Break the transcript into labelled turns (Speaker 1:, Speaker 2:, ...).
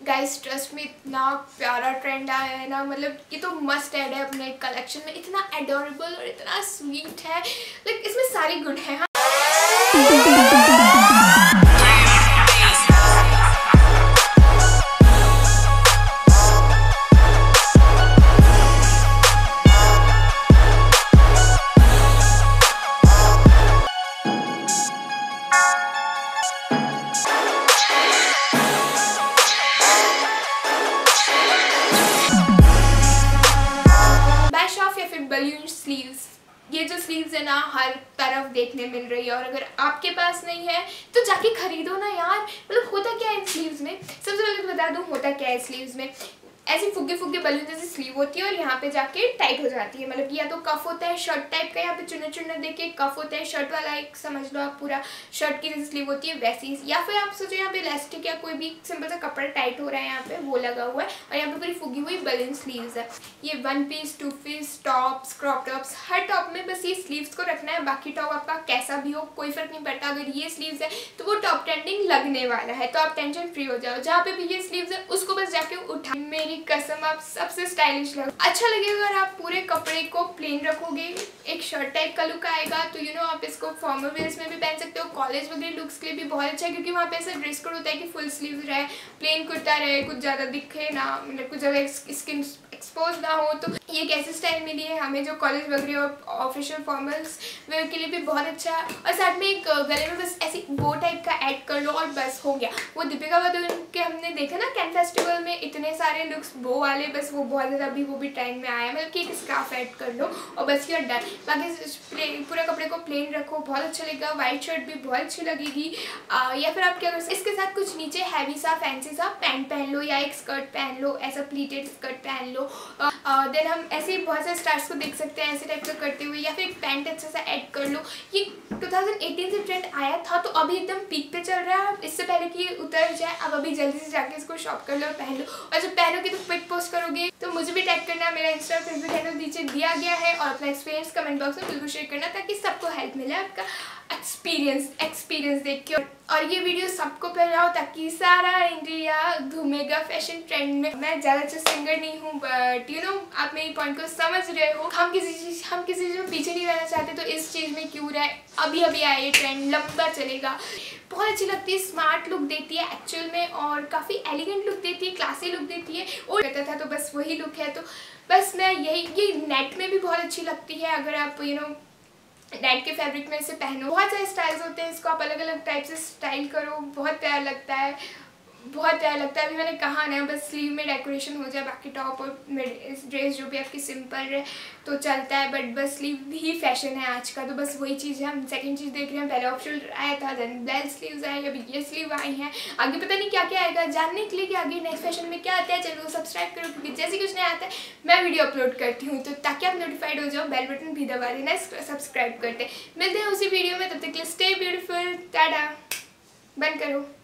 Speaker 1: Guys trust में इतना प्यारा ट्रेंड आया है ना, मतलब ये तो मस्ट ऐड है अपने कलेक्शन में। इतना एडोरेबल और इतना स्वीट है, लाइक इसमें सारी गुड है। हाँ बलून स्लीव्स, ये जो स्लीव्स है ना हर तरफ देखने मिल रही है, और अगर आपके पास नहीं है तो जाके खरीदो ना यार। मतलब होता क्या है इन स्लीव्स में, सबसे पहले तो बता दूं होता क्या है स्लीव्स में। ऐसी फुग्गे फुग्गे बलून जैसी स्लीव होती है और यहाँ पे जाके टाइट हो जाती है। मतलब या तो कफ होता है शर्ट टाइप का, यहाँ पे चुन्ना चुन्ना देके कफ होता है शर्ट वाला, एक समझ लो आप पूरा शर्ट की जैसी स्लीव होती है वैसी। या फिर आप सोचो यहाँ पे इलास्टिक या कोई भी सिंपल सा कपड़ा टाइट हो रहा है, यहाँ पे वो लगा हुआ है और यहाँ पे पूरी फुगी हुई बलून स्लीव्स है। ये 1 piece 2 piece tops crop tops हर टॉप में बस ये स्लीव्स को रखना है, बाकी टॉप आपका कैसा भी हो कोई फर्क नहीं पड़ता। अगर ये स्लीव्स है तो वो टॉप ट्रेंडिंग लगने वाला है, तो आप टेंशन फ्री हो जाओ। जहाँ पे भी ये स्लीव्स है उसको बस जाके उठा, मेरी कसम आप सबसे स्टाइलिश लग अच्छा लगेगा। अगर आप पूरे कपड़े को प्लेन रखोगे एक शर्ट टाइप का लुक आएगा, तो यू नो आप इसको फॉर्मल वेयर्स में भी पहन सकते हो, कॉलेज वगैरह लुक्स के लिए भी बहुत अच्छा है, क्योंकि वहाँ पे ऐसा ड्रेस कोड होता है कि फुल स्लीव रहे, प्लेन कुर्ता रहे, कुछ ज़्यादा दिखे ना, मतलब कुछ ज़्यादा स्किन एक्सपोज ना हो। तो ये एक ऐसी स्टाइल मिली है हमें जो कॉलेज वगैरह और ऑफिशियल फॉर्मल्स वेयर के लिए भी बहुत अच्छा है। और साथ में एक गले में बस ऐसी बो टाइप का ऐड कर लो और बस हो गया। वो दीपिका पादुकोण के हमने देखा ना कैन फेस्टिवल में इतने सारे लुक्स बो वाले, बस वो बहुत ज़्यादा अभी वो भी ट्रेंड में आया है। मतलब कि एक स्कार्फ ऐड कर लो और बस यू आर डन। बाकी पूरे कपड़े को प्लेन रखो, बहुत अच्छा लगेगा। वाइट शर्ट भी बहुत अच्छी लगेगी। या फिर आप क्या कर सकते, इसके साथ कुछ नीचे हैवी सा फैंसी सा पैंट पहन लो या एक स्कर्ट पहन लो, ऐसा प्लीटेड स्कर्ट पहन लो। देन हम ऐसे ही बहुत सारे स्टार्स को देख सकते हैं ऐसे टाइप का करते हुए, या फिर एक पैंट अच्छा सा ऐड कर लो। ये 2018 से ट्रेंड आया था तो अभी एकदम पीक पे चल रहा है। इससे पहले कि ये उतर जाए अब अभी जल्दी से जाके इसको शॉप कर लो और पहन लो। और जब पहनोगे तो पिक पोस्ट करोगे तो मुझे भी टैग करना, मेरा इंस्टा फेसबुक हैंडल नीचे दिया गया है, और अपना एक्सपीरियंस कमेंट बॉक्स में बिल्कुल शेयर करना ताकि सबको हेल्प मिले आपका एक्सपीरियंस देख के। और ये वीडियो सबको फैलाओ ताकि सारा इंडिया घूमेगा फैशन ट्रेंड में। मैं ज़्यादा अच्छा सिंगर नहीं हूँ, बट यू नो आप मेरी पॉइंट को समझ रहे हो। हम किसी चीज़ में पीछे नहीं रहना चाहते, तो इस चीज़ में क्यों रहे, अभी आया ये ट्रेंड लंबा चलेगा। बहुत अच्छी लगती है, स्मार्ट लुक देती है एक्चुअल में, और काफ़ी एलिगेंट लुक देती है, क्लासी लुक देती है। और कहता था तो बस वही लुक है, तो बस मैं ये नेट में भी बहुत अच्छी लगती है। अगर आप यू नो नेट के फैब्रिक में इसे पहनो, बहुत सारे स्टाइल्स होते हैं, इसको आप अलग अलग टाइप से स्टाइल करो, बहुत प्यारा लगता है, बहुत प्यारा लगता है। अभी मैंने कहा ना बस स्लीव में डेकोरेशन हो जाए, बाकी टॉप और ड्रेस जो भी आपकी सिंपल रहे तो चलता है, बट बस स्लीव ही फैशन है आज का, तो बस वही चीज़ है। हम सेकंड चीज़ देख रहे हैं, पहले ऑप्शन आया था, देन बेल स्लीव्स आए, अभी ये स्लीव आई हैं, आगे पता नहीं क्या क्या आएगा। जानने के लिए कि आगे नेक्स्ट फैशन में क्या आता है, चलो सब्सक्राइब करो, क्योंकि जैसे कुछ नहीं आता है मैं वीडियो अपलोड करती हूँ, तो ताकि आप नोटिफाइड हो जाओ, बेल बटन भी दबा देना सब्सक्राइब करते। मिलते हैं उसी वीडियो में, तब तक के लिए स्टे ब्यूटीफुल, टाटा, बंद करो।